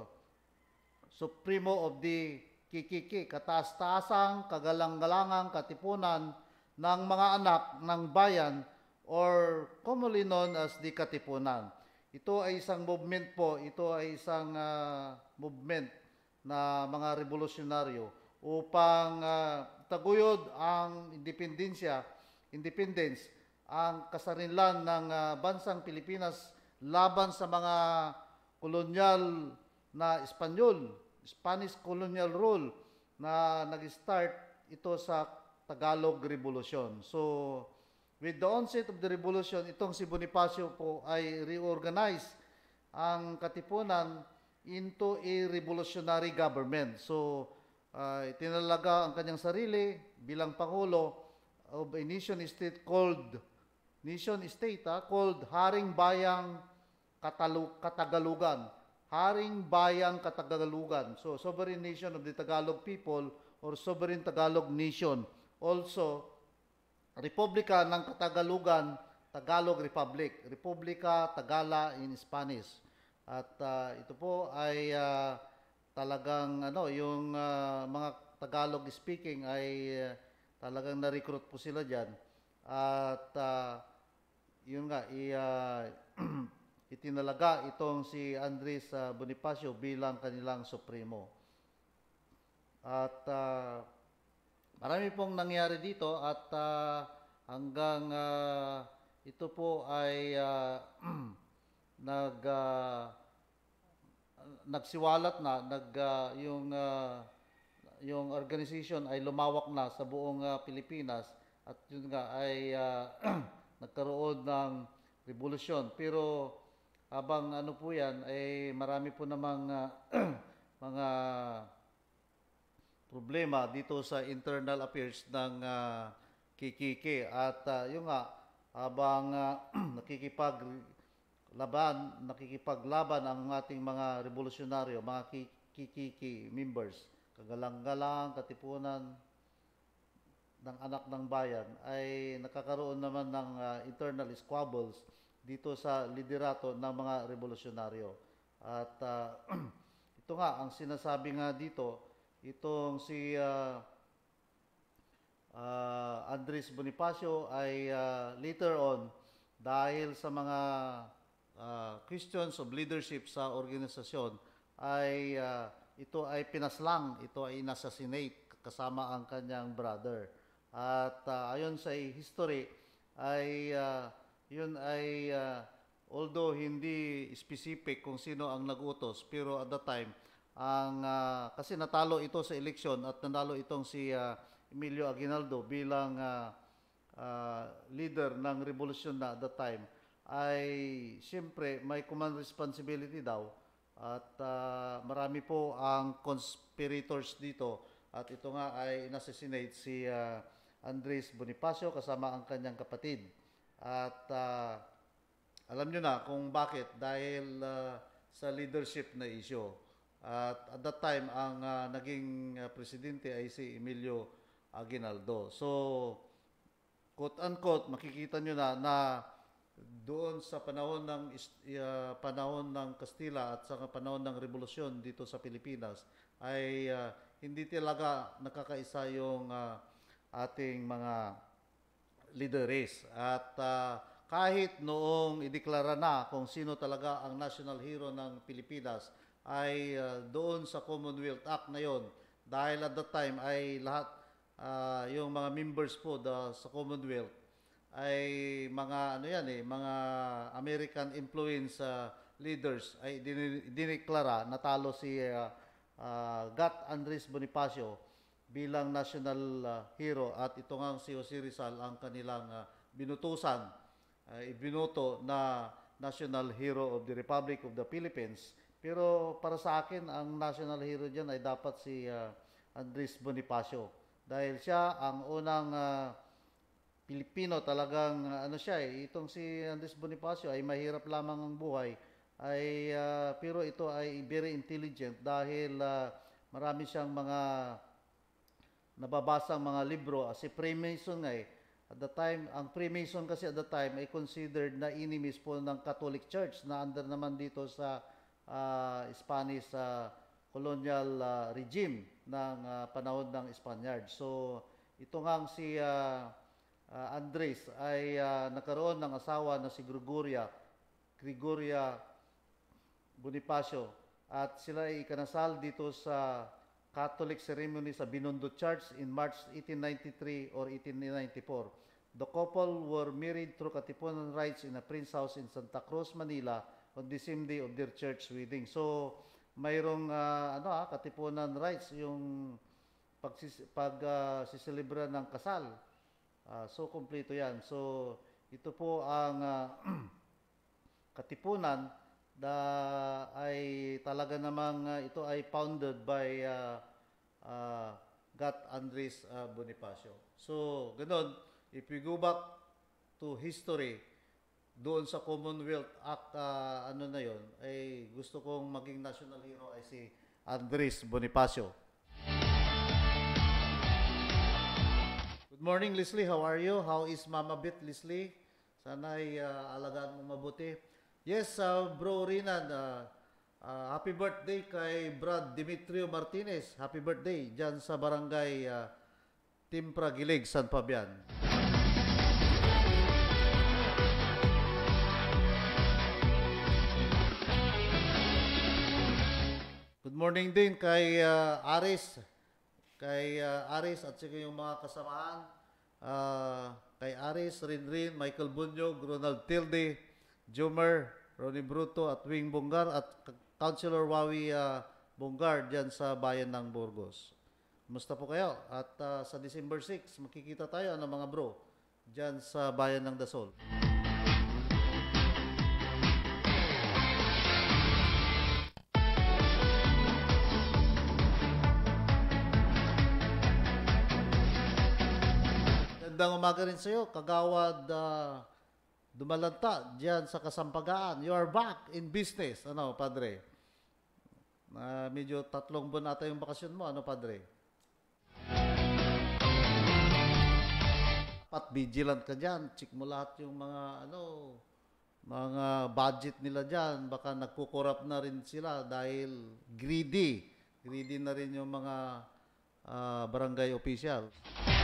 Supremo of the Kikiki, kataas-taasang, kagalang-galangang katipunan ng mga anak ng bayan or commonly known as the Katipunan. Ito ay isang movement po, ito ay isang uh, movement na mga revolusyonaryo upang uh, taguyod ang independensya, independence, ang kasarinlan ng uh, bansang Pilipinas laban sa mga kolonyal na Espanyol, Spanish colonial rule na nag-start ito sa Tagalog Revolution. So, with the onset of the revolution, itong si Bonifacio po ay reorganize ang Katipunan into a revolutionary government. So, uh, itinalaga ang kanyang sarili bilang Pangulo of a nation state called, nation state ha, called Haring Bayang Katalu- Katagalugan. Haring Bayang Katagalugan. So, sovereign nation of the Tagalog people or sovereign Tagalog nation. Also, Republika ng Katagalugan, Tagalog Republic. Republika Tagala in Spanish. At uh, ito po ay uh, talagang ano, yung uh, mga Tagalog speaking ay uh, talagang na-recruit po sila diyan. At uh, yun nga, i, uh, itinalaga itong si Andres uh, Bonifacio bilang kanilang supremo. At uh, marami pong nangyari dito at uh, hanggang uh, ito po ay uh, nag uh, nagsiwalat na, nag uh, yung uh, yung organization ay lumawak na sa buong uh, Pilipinas at yun nga ay uh, nagkaroon ng revolusyon. Pero habang ano po yan ay marami po namang uh, mga problema dito sa internal affairs ng uh, K K K at uh, yung nga habang uh, nakikipaglaban nakikipaglaban ang ating mga revolusyonaryo, mga K K K members, kagalang-galang katipunan ng anak ng bayan ay nakakaroon naman ng uh, internal squabbles dito sa liderato ng mga revolusyonaryo. At uh, ito nga ang sinasabi nga dito, itong si uh, uh, Andres Bonifacio ay uh, later on dahil sa mga uh, questions of leadership sa organisasyon ay uh, ito ay pinaslang, ito ay inassassinate kasama ang kanyang brother. At uh, ayon sa history ay uh, yun ay uh, although hindi specific kung sino ang nag-utos, pero at that time ang uh, kasi natalo ito sa eleksyon at nanalo itong si uh, Emilio Aguinaldo bilang uh, uh, leader ng revolusyon na at that time ay siyempre may command responsibility daw at uh, marami po ang conspirators dito at ito nga ay inassassinate si uh, Andres Bonifacio kasama ang kanyang kapatid at uh, alam nyo na kung bakit, dahil uh, sa leadership na issue. At at that time, ang uh, naging uh, presidente ay si Emilio Aguinaldo. So, quote-unquote, makikita nyo na na doon sa panahon ng uh, panahon ng Kastila at sa panahon ng revolusyon dito sa Pilipinas ay uh, hindi talaga nakakaisa yung uh, ating mga leaderes. At ah, kahit noong ideklara na kung sino talaga ang national hero ng Pilipinas, ay ah, doon sa Commonwealth Act na yon, dahil at that time ay lahat ah, yung mga members po the, sa Commonwealth ay mga ano yan eh, mga American influence ah, leaders ay din- dineklara natalo si ah, ah, Gat Andres Bonifacio bilang national ah, hero, at ito nga si Jose Rizal ang kanilang ah, binutusan, ay binoto na national hero of the Republic of the Philippines. Pero para sa akin, ang national hero dyan ay dapat si ah, Andres Bonifacio, dahil siya ang unang ah, Pilipino talagang ah, ano siya eh, itong si Andres Bonifacio ay mahirap lamang ang buhay, ay ah, pero ito ay very intelligent dahil ah, marami siyang mga nababasang mga libro. Ah, si Freemason nga eh. At the time, ang Freemason kasi at the time ay considered na enemies po ng Catholic Church na under naman dito sa ah, Spanish ah, colonial ah, regime ng ah, panahon ng Spaniard. So, ito nga si ah, ah, Andres ay ah, nagkaroon ng asawa na si Gregoria, Gregoria Bonifacio, at sila ay ikanasal dito sa Catholic ceremony sa Binondo Church in March eighteen ninety-three or eighteen ninety-four. The couple were married through katipunan rites in a prince house in Santa Cruz, Manila on the same day of their church wedding. So, mayroong ah, ano ah, katipunan rites yung pag pag ah, siselebra ng kasal. Ah, so kompleto 'yan. So, ito po ang ah, katipunan na ay talaga namang ah, ito ay founded by uh, uh, Gat Andres uh, Bonifacio. So, ganun, if we go back to history, doon sa Commonwealth Act, uh, ano na yon, ay gusto kong maging national hero ay si Andres Bonifacio. Good morning, Leslie. How are you? How is Mama Bit, Leslie? Sana ay uh, alagaan mo mabuti. Yes, uh, Bro Rinan, uh, uh, happy birthday kay Brad Demetrio Martinez. Happy birthday dyan sa barangay uh, Timpra Gilig, San Fabian. Good morning din kay uh, Aris, kay uh, Aris at saka yung mga kasamahan, uh, kay Aris, Rinrin, Michael Bunyog, Ronald Tilde, Jomer, Ronnie Bruto at Wing Bungar at Councilor Wawi uh, Bungar dyan sa bayan ng Burgos. Kumusta po kayo? At uh, sa December sixth, makikita tayo ano mga bro dyan sa bayan ng Dasol. Magandang umaga rin sa iyo, Kagawad uh, Dumalanta diyan sa Kasampagaan. You are back in business. Ano, Padre? Uh, medyo tatlong buwan ata yung bakasyon mo. Ano, Padre? Pat vigilant ka diyan. Check mo lahat yung mga ano, mga budget nila diyan. Baka nagkukurap na rin sila dahil greedy. Greedy na rin yung mga uh, barangay official.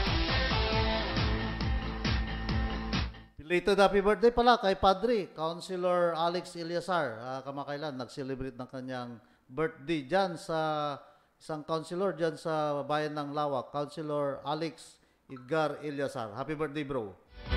Belated happy birthday pala kay Padre, Councilor Alex Eliasar. Uh, kamakailan, nag-celebrate ng kanyang birthday dyan sa isang councilor dyan sa bayan ng Lawak, Councilor Alex Edgar Eliasar. Happy birthday, bro.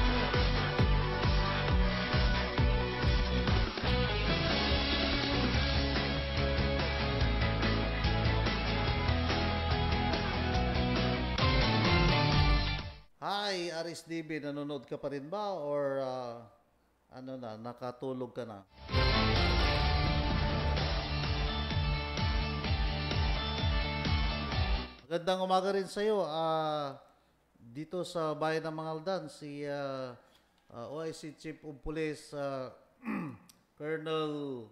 Hi, Aris D B, nanonood ka pa rin ba or uh, ano na, nakatulog ka na? Magandang umaga rin sa iyo. Uh, dito sa bayan ng Mangaldan, si uh, uh, O I C Chief of Police uh, Colonel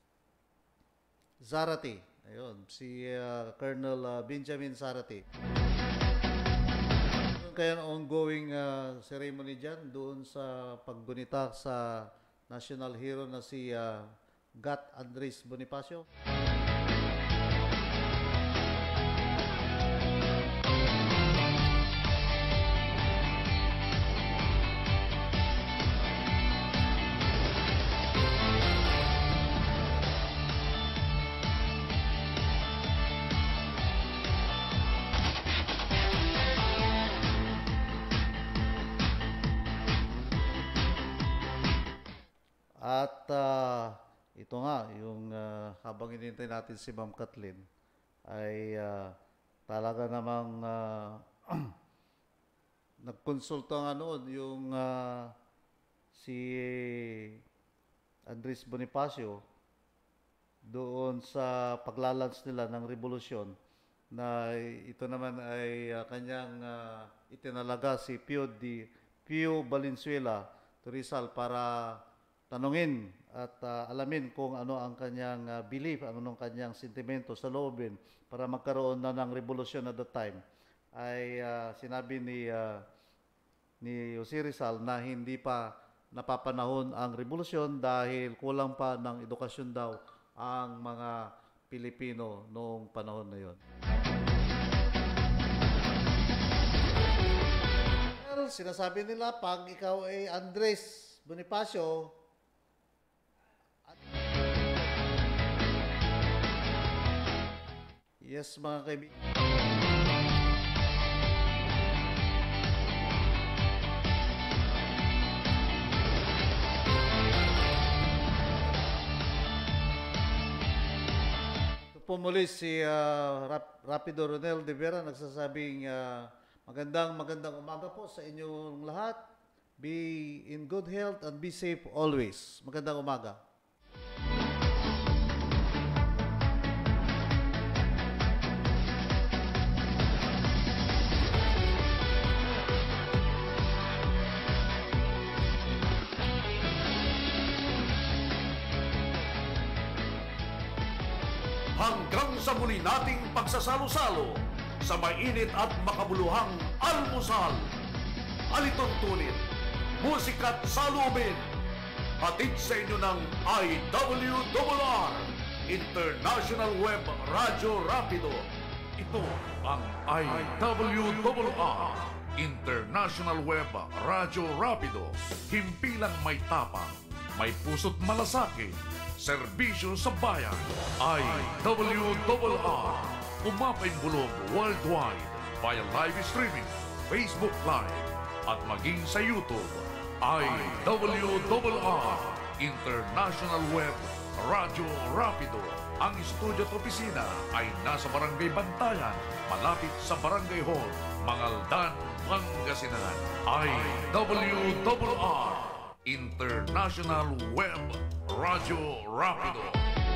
Zarate. Ayun, si uh, Colonel uh, Benjamin Zarate. Kaya ongoing uh, ceremony dyan doon sa paggunita sa national hero na si uh, Gat Andres Bonifacio. At ah, ito nga, yung ah, habang hinintay natin si Ma'am Kathleen, ay ah, talaga namang ah, nagkonsulta nga noon yung ah, si Andres Bonifacio doon sa paglalans nila ng revolusyon na ito naman ay ah, kanyang ah, itinalaga si Pio, Di, Pio Valenzuela to Rizal para tanungin at ah, alamin kung ano ang kanyang ah, belief, ano ang kanyang sentimento sa loobin para magkaroon na ng revolusyon at that time. Ay ah, sinabi ni ah, ni Jose Rizal na hindi pa napapanahon ang revolusyon dahil kulang pa ng edukasyon daw ang mga Pilipino noong panahon na yon. Well, sinasabi nila pag ikaw ay Andres Bonifacio, yes mga kaibigan. Po muli si uh, Rap- Rapido Ronel de Vera nagsasabing uh, magandang magandang umaga po sa inyong lahat. Be in good health and be safe always. Magandang umaga. Hanggang sa muli nating pagsasalo-salo sa mainit at makabuluhang almusal. Alituntunin, musika't salubin. Hatid sa inyo ng I W R R, International Web Radio Rapido. Ito ang I W R R, International Web Radio Rapido. Himpilang may tapang, may puso't malasakit. Serbisyo sa bayan. I W R R. Umapay bulong worldwide via live streaming, Facebook Live, at maging sa YouTube. I W R R. International Web Radio Rapido. Ang studio at opisina ay nasa Barangay Bantayan, malapit sa Barangay Hall, Mangaldan, Pangasinan. I W R R. International Web Radio Rapido.